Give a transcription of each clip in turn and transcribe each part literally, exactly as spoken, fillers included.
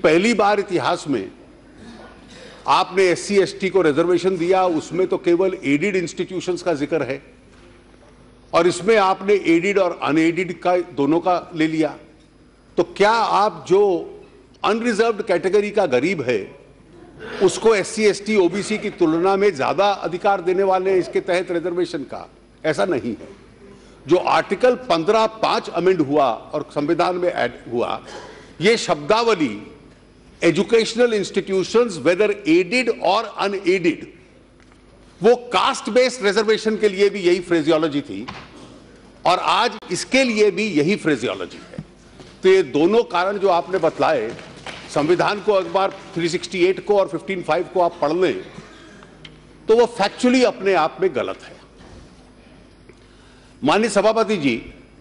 पहली बार इतिहास में आपने एस सी एस टी को रिजर्वेशन दिया, उसमें तो केवल एडिड इंस्टीट्यूशंस का जिक्र है और इसमें आपने एडिड और अनएडिड का दोनों का ले लिया। तो क्या आप जो अनरिजर्व्ड कैटेगरी का गरीब है उसको S C S T O B C की तुलना में ज्यादा अधिकार देने वाले हैं इसके तहत रिजर्वेशन का? ऐसा नहीं है। जो आर्टिकल पंद्रह पांच अमेंड हुआ और संविधान में ऐड हुआ, यह शब्दावली एजुकेशनल इंस्टीट्यूशंस वेदर एडिड और अनएडिड, वो कास्ट बेस्ड रिजर्वेशन के लिए भी यही फ्रेजियोलॉजी थी और आज इसके लिए भी यही फ्रेजियोलॉजी है। तो ये दोनों कारण जो आपने बतलाए, संविधान को एक बार तीन सौ अड़सठ को और पंद्रह पाँच को आप पढ़ लें तो वो फैक्चुअली अपने आप में गलत है। माननीय सभापति जी,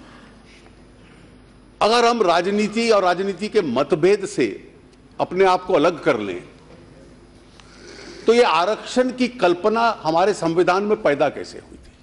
अगर हम राजनीति और राजनीति के मतभेद से अपने आप को अलग कर लें तो ये आरक्षण की कल्पना हमारे संविधान में पैदा कैसे हुई थी?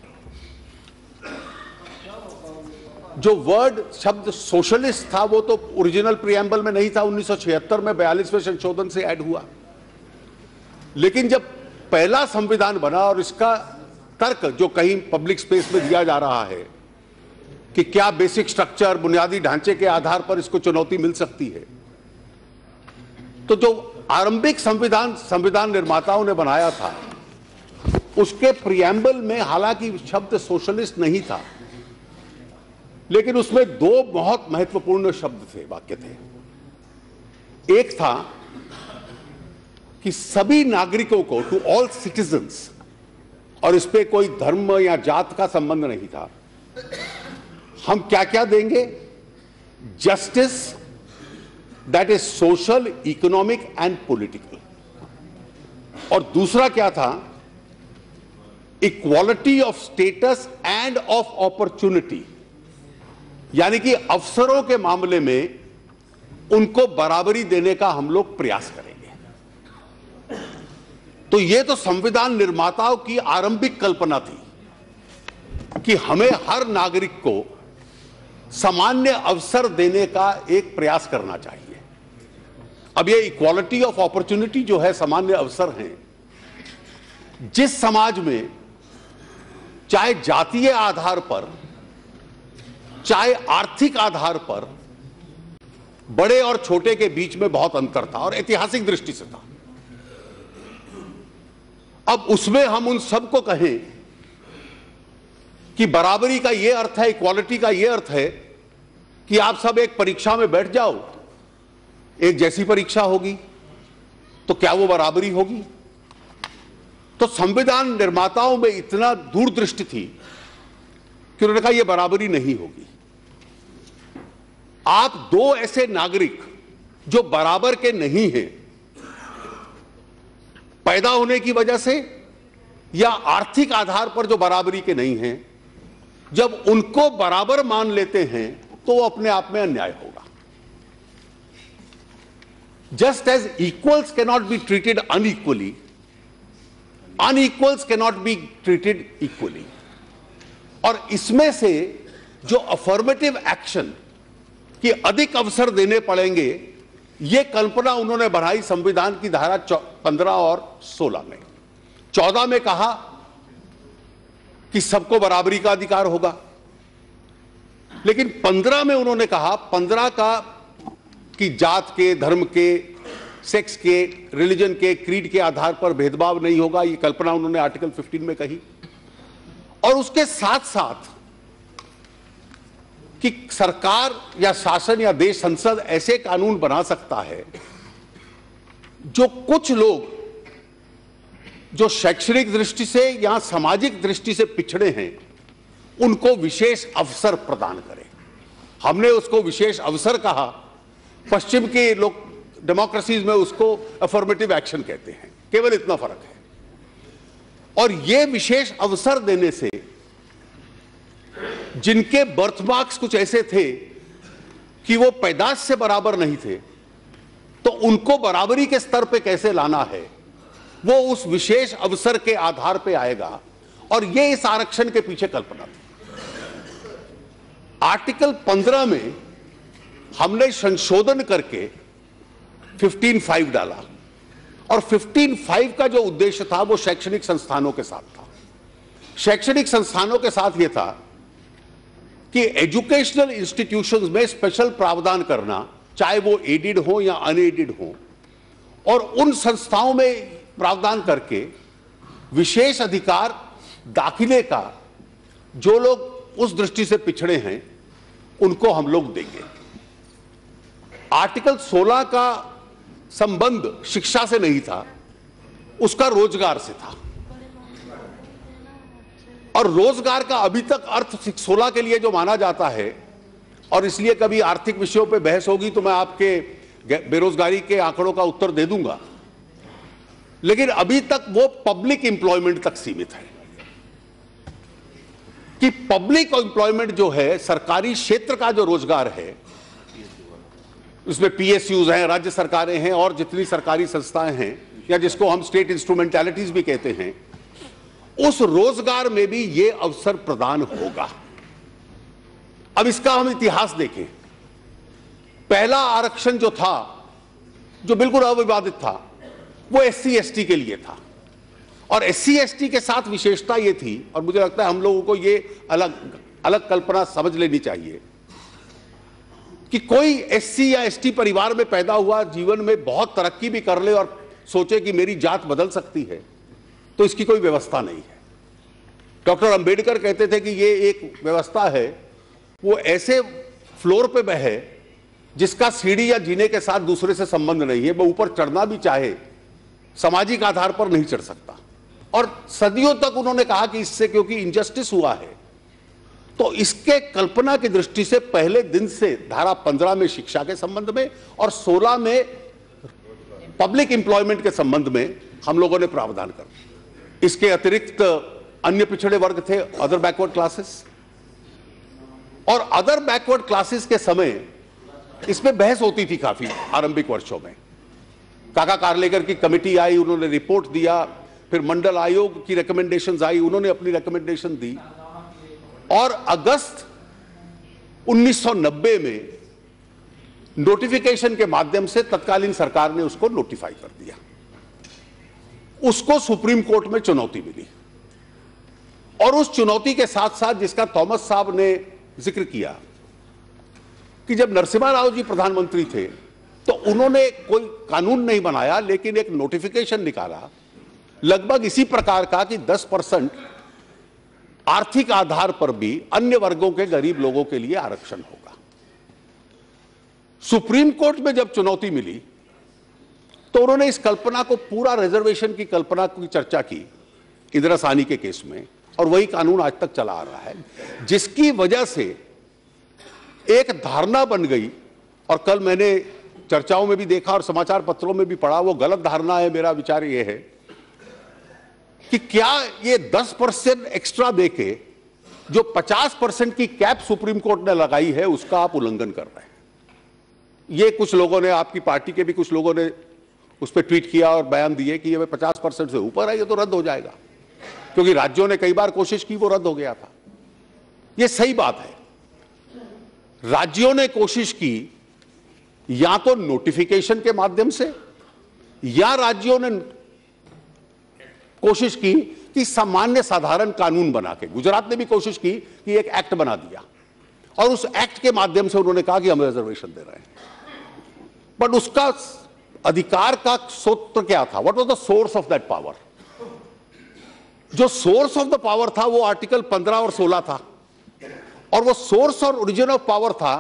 जो वर्ड शब्द सोशलिस्ट था वो तो ओरिजिनल प्रियम्बल में नहीं था, उन्नीस सौ छिहत्तर में बयालीसवें संशोधन से ऐड हुआ। लेकिन जब पहला संविधान बना और इसका तर्क जो कहीं पब्लिक स्पेस में दिया जा रहा है कि क्या बेसिक स्ट्रक्चर, बुनियादी ढांचे के आधार पर इसको चुनौती मिल सकती है, तो जो आरंभिक संविधान संविधान निर्माताओं ने बनाया था उसके प्रियम्बल में हालांकि शब्द सोशलिस्ट नहीं था, लेकिन उसमें दो बहुत महत्वपूर्ण शब्द थे, वाक्य थे। एक था कि सभी नागरिकों को, टू ऑल सिटीजन्स, और इस पे कोई धर्म या जात का संबंध नहीं था, हम क्या क्या देंगे? Justice that is social, economic and political. और दूसरा क्या था? Equality of status and of opportunity, यानी कि अवसरों के मामले में उनको बराबरी देने का हम लोग प्रयास करेंगे। तो यह तो संविधान निर्माताओं की आरंभिक कल्पना थी कि हमें हर नागरिक को सामान्य अवसर देने का एक प्रयास करना चाहिए। अब ये इक्वालिटी ऑफ अपॉर्चुनिटी जो है, सामान्य अवसर हैं, जिस समाज में चाहे जातीय आधार पर, चाहे आर्थिक आधार पर बड़े और छोटे के बीच में बहुत अंतर था और ऐतिहासिक दृष्टि से था, अब उसमें हम उन सबको कहें कि बराबरी का यह अर्थ है, इक्वालिटी का यह अर्थ है कि आप सब एक परीक्षा में बैठ जाओ, एक जैसी परीक्षा होगी, तो क्या वो बराबरी होगी? तो संविधान निर्माताओं में इतना दूरदृष्टि थी कि उन्होंने कहा यह बराबरी नहीं होगी। आप दो ऐसे नागरिक जो बराबर के नहीं हैं, पैदा होने की वजह से या आर्थिक आधार पर जो बराबरी के नहीं हैं, जब उनको बराबर मान लेते हैं तो वो अपने आप में अन्याय होगा। Just as equals cannot be treated unequally, unequals cannot be treated equally. और इसमें से जो अफर्मेटिव एक्शन कि अधिक अवसर देने पड़ेंगे, यह कल्पना उन्होंने बढ़ाई संविधान की धारा पंद्रह और सोलह में। चौदह में कहा कि सबको बराबरी का अधिकार होगा, लेकिन पंद्रह में उन्होंने कहा, पंद्रह का कि जात के, धर्म के, सेक्स के, रिलीजन के, क्रीड के आधार पर भेदभाव नहीं होगा, यह कल्पना उन्होंने आर्टिकल पंद्रह में कही। और उसके साथ साथ कि सरकार या शासन या देश संसद ऐसे कानून बना सकता है जो कुछ लोग जो शैक्षणिक दृष्टि से या सामाजिक दृष्टि से पिछड़े हैं उनको विशेष अवसर प्रदान करे। हमने उसको विशेष अवसर कहा, पश्चिम के लोग डेमोक्रेसीज में उसको अफर्मेटिव एक्शन कहते हैं, केवल इतना फर्क है। और यह विशेष अवसर देने से जिनके बर्थमार्क्स कुछ ऐसे थे कि वो पैदाश से बराबर नहीं थे, तो उनको बराबरी के स्तर पे कैसे लाना है, वो उस विशेष अवसर के आधार पे आएगा। और ये इस आरक्षण के पीछे कल्पना थी। आर्टिकल पंद्रह में हमने संशोधन करके फिफ्टीन फाइव डाला, और फिफ्टीन फाइव का जो उद्देश्य था वो शैक्षणिक संस्थानों के साथ था। शैक्षणिक संस्थानों के साथ यह था कि एजुकेशनल इंस्टीट्यूशंस में स्पेशल प्रावधान करना, चाहे वो एडेड हो या अनएडेड हो, और उन संस्थाओं में प्रावधान करके विशेष अधिकार दाखिले का जो लोग उस दृष्टि से पिछड़े हैं उनको हम लोग देंगे। आर्टिकल सोलह का संबंध शिक्षा से नहीं था, उसका रोजगार से था, और रोजगार का अभी तक अर्थ सोलह के लिए जो माना जाता है, और इसलिए कभी आर्थिक विषयों पे बहस होगी तो मैं आपके बेरोजगारी के आंकड़ों का उत्तर दे दूंगा, लेकिन अभी तक वो पब्लिक एम्प्लॉयमेंट तक सीमित है कि पब्लिक एम्प्लॉयमेंट जो है, सरकारी क्षेत्र का जो रोजगार है, उसमें पीएसयूज हैं, राज्य सरकारें हैं और जितनी सरकारी संस्थाएं हैं, या जिसको हम स्टेट इंस्ट्रूमेंटैलिटीज भी कहते हैं, उस रोजगार में भी ये अवसर प्रदान होगा। अब इसका हम इतिहास देखें। पहला आरक्षण जो था, जो बिल्कुल अविवादित था, वो एस सी एस टी के लिए था, और एस सी एस टी के साथ विशेषता ये थी, और मुझे लगता है हम लोगों को ये अलग अलग कल्पना समझ लेनी चाहिए कि कोई एस सी या एस टी परिवार में पैदा हुआ जीवन में बहुत तरक्की भी कर ले और सोचे कि मेरी जात बदल सकती है, तो इसकी कोई व्यवस्था नहीं है। डॉक्टर अंबेडकर कहते थे कि ये एक व्यवस्था है, वो ऐसे फ्लोर पे बहे जिसका सीढ़ी या जीने के साथ दूसरे से संबंध नहीं है, वो ऊपर चढ़ना भी चाहे सामाजिक आधार पर नहीं चढ़ सकता। और सदियों तक उन्होंने कहा कि इससे क्योंकि इनजस्टिस हुआ है, तो इसके कल्पना की दृष्टि से पहले दिन से धारा पंद्रह में शिक्षा के संबंध में और सोलह में पब्लिक एम्प्लॉयमेंट के संबंध में हम लोगों ने प्रावधान कर। इसके अतिरिक्त अन्य पिछड़े वर्ग थे, अदर बैकवर्ड क्लासेस, और अदर बैकवर्ड क्लासेस के समय इसमें बहस होती थी काफी आरंभिक वर्षों में। काका कार्लेकर की कमेटी आई, उन्होंने रिपोर्ट दिया, फिर मंडल आयोग की रिकमेंडेशंस आई, उन्होंने अपनी रिकमेंडेशन दी, और अगस्त उन्नीस सौ नब्बे में नोटिफिकेशन के माध्यम से तत्कालीन सरकार ने उसको नोटिफाई कर दिया। उसको सुप्रीम कोर्ट में चुनौती मिली, और उस चुनौती के साथ साथ जिसका थॉमस साहब ने जिक्र किया कि जब नरसिम्हा राव जी प्रधानमंत्री थे तो उन्होंने कोई कानून नहीं बनाया, लेकिन एक नोटिफिकेशन निकाला लगभग इसी प्रकार का कि दस परसेंट आर्थिक आधार पर भी अन्य वर्गों के गरीब लोगों के लिए आरक्षण होगा। सुप्रीम कोर्ट में जब चुनौती मिली तो उन्होंने इस कल्पना को, पूरा रिजर्वेशन की कल्पना की चर्चा की इंदिरा साहनी के केस में, और वही कानून आज तक चला आ रहा है, जिसकी वजह से एक धारणा बन गई, और कल मैंने चर्चाओं में भी देखा और समाचार पत्रों में भी पढ़ा, वो गलत धारणा है। मेरा विचार ये है कि क्या ये दस परसेंट एक्स्ट्रा देके जो पचास परसेंट की कैप सुप्रीम कोर्ट ने लगाई है उसका आप उल्लंघन कर रहे हैं। ये कुछ लोगों ने, आपकी पार्टी के भी कुछ लोगों ने उस पर ट्वीट किया और बयान दिए कि ये पचास परसेंट से ऊपर है, ये तो रद्द हो जाएगा, क्योंकि राज्यों ने कई बार कोशिश की, वो रद्द हो गया था। ये सही बात है, राज्यों ने कोशिश की या तो नोटिफिकेशन के माध्यम से, या राज्यों ने कोशिश की कि सामान्य साधारण कानून बना के, गुजरात ने भी कोशिश की कि एक एक्ट बना दिया, और उस एक्ट के माध्यम से उन्होंने कहा कि हम रिजर्वेशन दे रहे हैं। बट उसका अधिकार का सूत्र क्या था? What was the source of that power? जो सोर्स ऑफ द पावर था वो आर्टिकल पंद्रह और सोलह था, और वो सोर्स और ओरिजिन ऑफ पावर था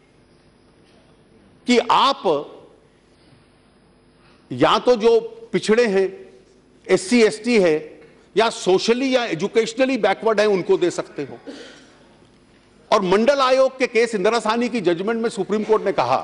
कि आप या तो जो पिछड़े हैं, एस सी एस टी है, या सोशली या एजुकेशनली बैकवर्ड है, उनको दे सकते हो। और मंडल आयोग के केस, इंदिरा साहनी की जजमेंट में सुप्रीम कोर्ट ने कहा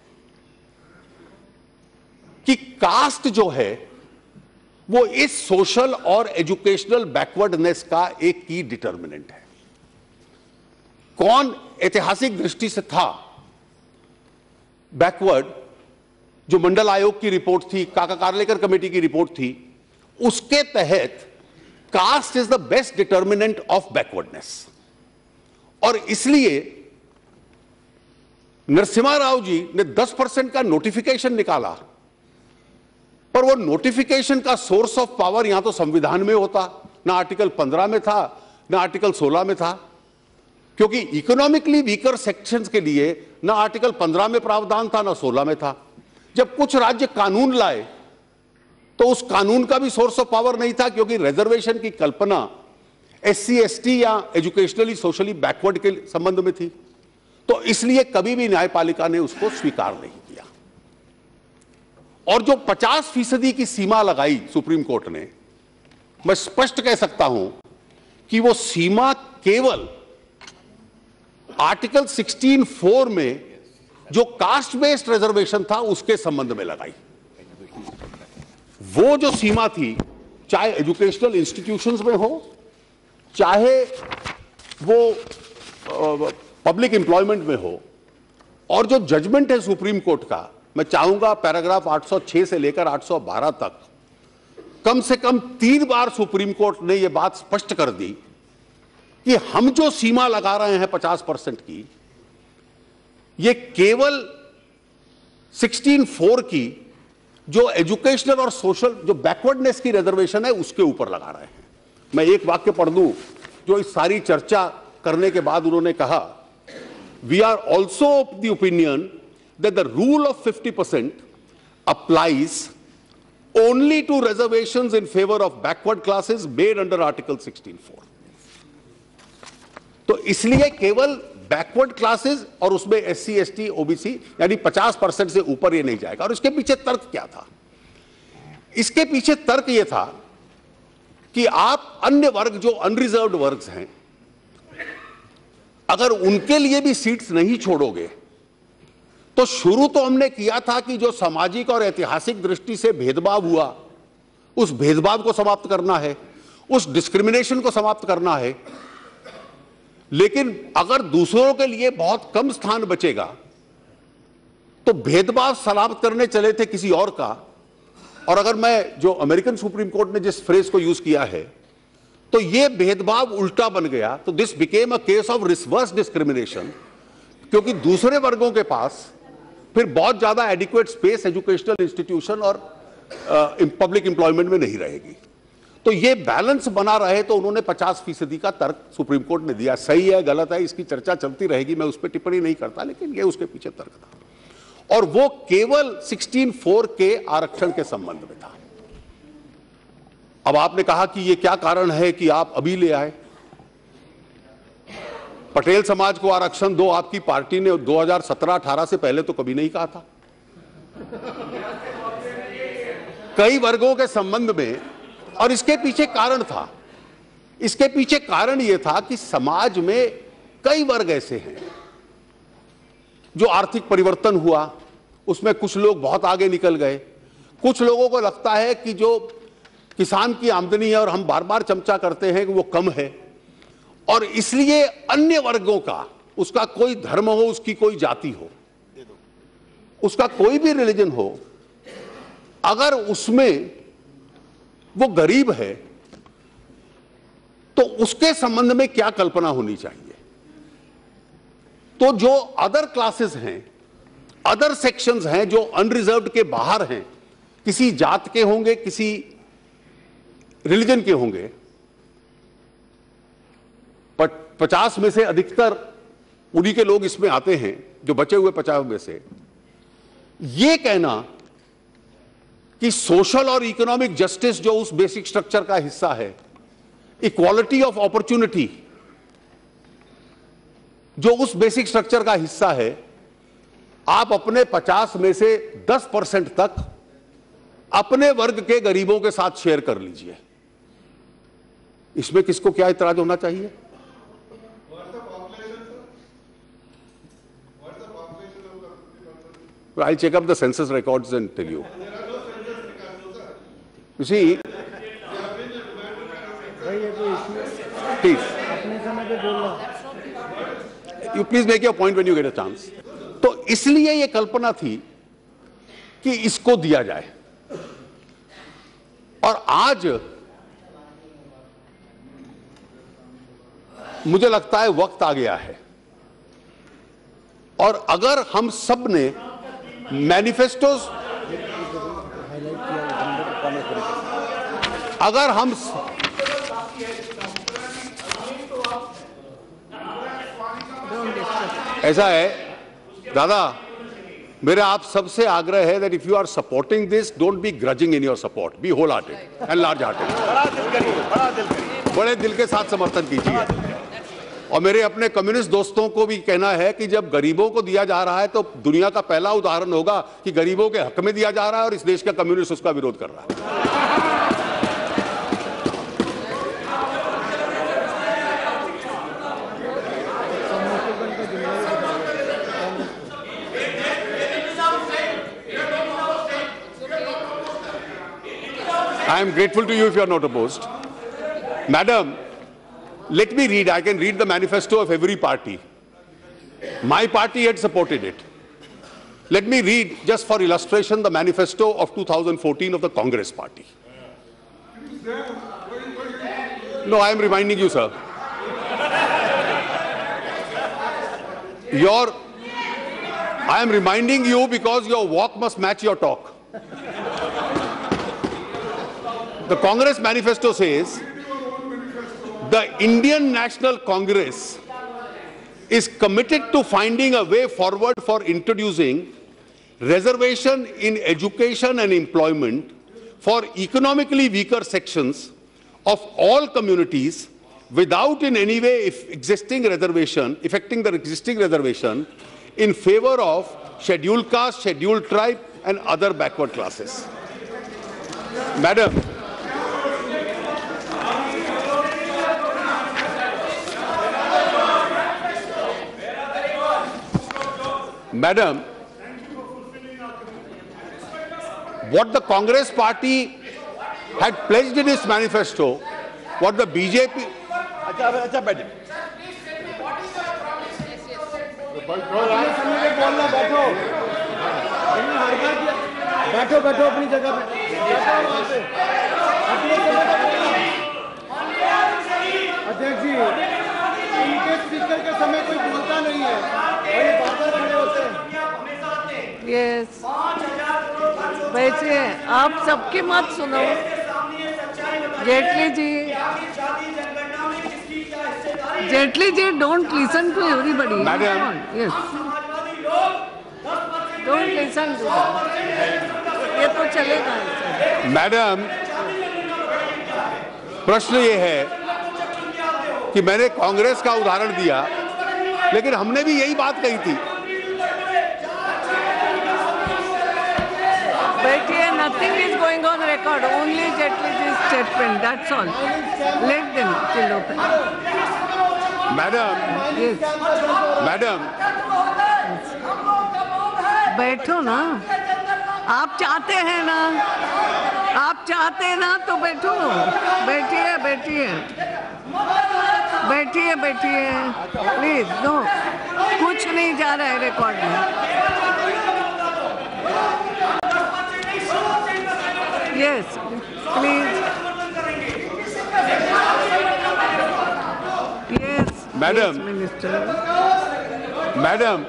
कि कास्ट जो है वो इस सोशल और एजुकेशनल बैकवर्डनेस का एक की डिटर्मिनेंट है। कौन ऐतिहासिक दृष्टि से था बैकवर्ड? जो मंडल आयोग की रिपोर्ट थी, काका कार्लेकर कमेटी की रिपोर्ट थी, उसके तहत caste is the best determinant of backwardness. और इसलिए नरसिम्हा राव जी ने दस परसेंट का नोटिफिकेशन निकाला, पर वो नोटिफिकेशन का सोर्स ऑफ पावर यहां तो संविधान में होता, ना आर्टिकल पंद्रह में था ना आर्टिकल सोलह में था, क्योंकि इकोनॉमिकली वीकर सेक्शंस के लिए ना आर्टिकल पंद्रह में प्रावधान था ना सोलह में था। जब कुछ राज्य कानून लाए तो उस कानून का भी सोर्स ऑफ पावर नहीं था, क्योंकि रिजर्वेशन की कल्पना एससी एसटी या एजुकेशनली सोशली बैकवर्ड के संबंध में थी। तो इसलिए कभी भी न्यायपालिका ने उसको स्वीकार नहीं किया। और जो पचास फीसदी की सीमा लगाई सुप्रीम कोर्ट ने, मैं स्पष्ट कह सकता हूं कि वो सीमा केवल आर्टिकल सोलह फोर में जो कास्ट बेस्ड रिजर्वेशन था उसके संबंध में लगाई। वो जो सीमा थी, चाहे एजुकेशनल इंस्टीट्यूशंस में हो, चाहे वो पब्लिक एम्प्लॉयमेंट में हो, और जो जजमेंट है सुप्रीम कोर्ट का, मैं चाहूंगा पैराग्राफ आठ सौ छह से लेकर आठ सौ बारह तक कम से कम तीन बार सुप्रीम कोर्ट ने यह बात स्पष्ट कर दी कि हम जो सीमा लगा रहे हैं पचास परसेंट की, यह केवल सोलह फोर की जो एजुकेशनल और सोशल जो बैकवर्डनेस की रिजर्वेशन है उसके ऊपर लगा रहे हैं। मैं एक वाक्य पढ़ दूं जो इस सारी चर्चा करने के बाद उन्होंने कहा, we are also of the opinion that the rule of fifty percent applies only to reservations in favour of backward classes made under article सोलह फोर। तो इसलिए केवल बैकवर्ड क्लासेस और उसमें एससी एसटी ओबीसी यानी पचास परसेंट से ऊपर ये नहीं जाएगा। और इसके पीछे तर्क क्या था? इसके पीछे तर्क ये था कि आप अन्य वर्ग जो अनरिजर्व्ड वर्ग्स हैं, अगर उनके लिए भी सीट्स नहीं छोड़ोगे तो शुरू तो हमने किया था कि जो सामाजिक और ऐतिहासिक दृष्टि से भेदभाव हुआ उस भेदभाव को समाप्त करना है, उस डिस्क्रिमिनेशन को समाप्त करना है। लेकिन अगर दूसरों के लिए बहुत कम स्थान बचेगा तो भेदभाव समाप्त करने चले थे किसी और का। और अगर मैं जो अमेरिकन सुप्रीम कोर्ट ने जिस फ्रेज को यूज किया है, तो यह भेदभाव उल्टा बन गया। तो this became a case of reverse discrimination, क्योंकि दूसरे वर्गों के पास फिर बहुत ज्यादा एडिक्वेट स्पेस एजुकेशनल इंस्टीट्यूशन और पब्लिक एम्प्लॉयमेंट में नहीं रहेगी। तो ये बैलेंस बना रहे तो उन्होंने पचास फीसदी का तर्क सुप्रीम कोर्ट ने दिया। सही है गलत है इसकी चर्चा चलती रहेगी, मैं उस पर टिप्पणी नहीं करता, लेकिन ये उसके पीछे तर्क था। और वो केवल सोलह फोर के आरक्षण के संबंध में था। अब आपने कहा कि ये क्या कारण है कि आप अभी ले आए? पटेल समाज को आरक्षण दो, आपकी पार्टी ने दो हज़ार सत्रह अठारह से पहले तो कभी नहीं कहा था। कई वर्गों के संबंध में, और इसके पीछे कारण था, इसके पीछे कारण यह था कि समाज में कई वर्ग ऐसे हैं जो आर्थिक परिवर्तन हुआ उसमें कुछ लोग बहुत आगे निकल गए। कुछ लोगों को लगता है कि जो किसान की आमदनी है और हम बार बार चमचा करते हैं कि वो कम है, और इसलिए अन्य वर्गों का, उसका कोई धर्म हो, उसकी कोई जाति हो, उसका कोई भी रिलीजन हो, अगर उसमें वो गरीब है तो उसके संबंध में क्या कल्पना होनी चाहिए। तो जो अदर क्लासेस हैं, अदर सेक्शंस हैं जो अनरिजर्व्ड के बाहर हैं, किसी जात के होंगे, किसी रिलीजन के होंगे, पचास में से अधिकतर उन्हीं के लोग इसमें आते हैं, जो बचे हुए पचास में से। यह कहना कि सोशल और इकोनॉमिक जस्टिस जो उस बेसिक स्ट्रक्चर का हिस्सा है, इक्वालिटी ऑफ अपॉर्चुनिटी जो उस बेसिक स्ट्रक्चर का हिस्सा है, आप अपने पचास में से दस परसेंट तक अपने वर्ग के गरीबों के साथ शेयर कर लीजिए। इसमें किसको क्या इतराज होना चाहिए? I'll check up the census records and tell you. You see, please, you please make your point when you get a chance. तो इसलिए ये कल्पना थी कि इसको दिया जाए, और आज मुझे लगता है वक्त आ गया है और अगर हम सब ने मैनिफेस्टोस, अगर हम ऐसा है दादा, मेरा आप सबसे आग्रह है that if you are supporting this, don't be grudging in your support, be whole hearted and large hearted, बड़ा दिल करिए, बड़ा दिल करिए, बड़े दिल के साथ समर्थन कीजिए। और मेरे अपने कम्युनिस्ट दोस्तों को भी कहना है कि जब गरीबों को दिया जा रहा है तो दुनिया का पहला उदाहरण होगा कि गरीबों के हक में दिया जा रहा है और इस देश का कम्युनिस्ट उसका विरोध कर रहा है। I am grateful to you if you are not opposed. Madam, let me read, I can read the manifesto of every party. My party had supported it. Let me read, just for illustration, the manifesto of two thousand fourteen of the Congress party. No, I am reminding you, sir. Your, I am reminding you because your walk must match your talk. The Congress manifesto says, the Indian National Congress is committed to finding a way forward for introducing reservation in education and employment for economically weaker sections of all communities without in any way if existing reservation, affecting the existing reservation in favor of scheduled caste, scheduled tribe and other backward classes. Madam, Madam, what the Congress party had pledged in its manifesto, what the B J P... बैठो बैठो अपनी जगह पे, अध्यक्ष जी, इनके speaker के समय कोई बोलता नहीं है और ये बार-बार खड़े होते हैं। यस, वैसे आप सबकी मत सुनो। Jaitley ji, Jaitley ji, don't listen to everybody. Yes, don't listen to, ये तो चलेगा। मैडम, प्रश्न ये है कि मैंने कांग्रेस का उदाहरण दिया, लेकिन हमने भी यही बात कही थी। बैठिए, nothing is going on record, only Jetli's statement, that's all. Let them chill open. Madam, yes. Madam, बैठो ना, आप चाहते हैं ना, आप चाहते हैं ना तो बैठो, बैठिए बैठिए बैठिए बैठिए प्लीज। नो, कुछ नहीं जा रहा है रिकॉर्ड में। Yes please, yes madam, minister. Madam,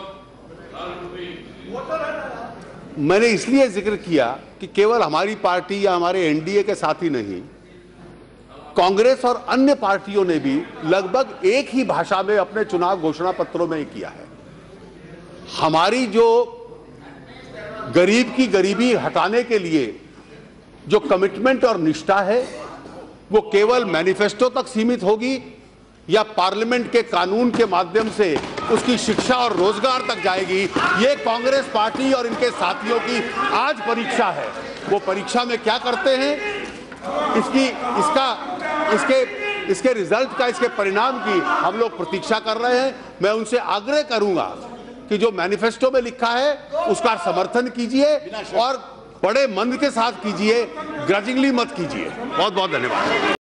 मैंने इसलिए जिक्र किया कि केवल हमारी पार्टी या हमारे एनडीए के साथ ही नहीं, कांग्रेस और अन्य पार्टियों ने भी लगभग एक ही भाषा में अपने चुनाव घोषणा पत्रों में किया है। हमारी जो गरीब की गरीबी हटाने के लिए जो कमिटमेंट और निष्ठा है, वो केवल मैनिफेस्टो तक सीमित होगी या पार्लियामेंट के कानून के माध्यम से उसकी शिक्षा और रोजगार तक जाएगी, ये कांग्रेस पार्टी और इनके साथियों की आज परीक्षा है। वो परीक्षा में क्या करते हैं, इसकी इसका इसके इसके रिजल्ट का, इसके परिणाम की हम लोग प्रतीक्षा कर रहे हैं। मैं उनसे आग्रह करूंगा कि जो मैनिफेस्टो में लिखा है उसका समर्थन कीजिए और बड़े मन के साथ कीजिए, ग्रजिंगली मत कीजिए। बहुत बहुत धन्यवाद।